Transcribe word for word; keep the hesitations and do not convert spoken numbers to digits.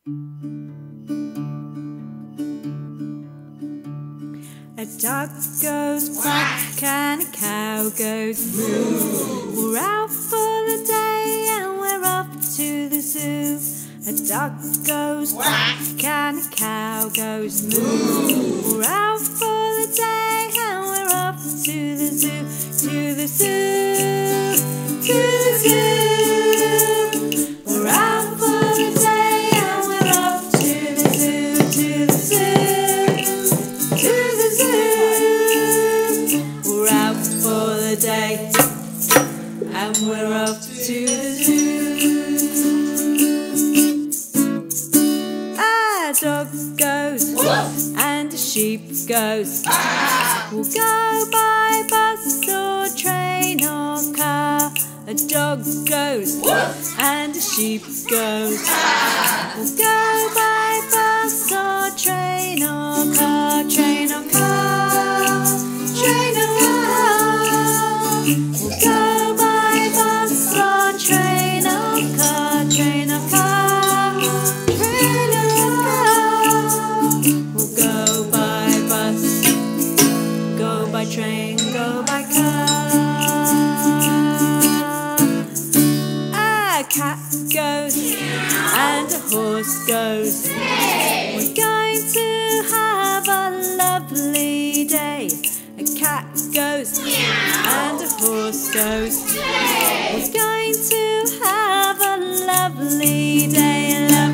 A duck goes quack and a cow goes moo. We're out for the day and we're off to the zoo. A duck goes quack and a cow goes moo. We're out for the day and we're off to the zoo, to the zoo, to the zoo. We're out for the day and we're off to the zoo, to the zoo, to the zoo. We're out for the day and we're off to the zoo. A dog goes woof and a sheep goes ah. We'll go by bus or train or car. A dog goes woof and a sheep goes ah. We'll go by bus or train or car, train or car, train or car. We'll go by bus or train or car, train or car, train or car. We'll go by bus, go by train, go by car. A cat goes and a horse goes. We're going to have a lovely day. A cat goes and a horse goes. We're going to have a lovely day.